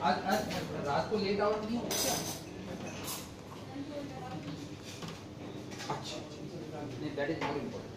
आज रात को लेट आउट नहीं होगा क्या? अच्छा, नहीं, that is more important.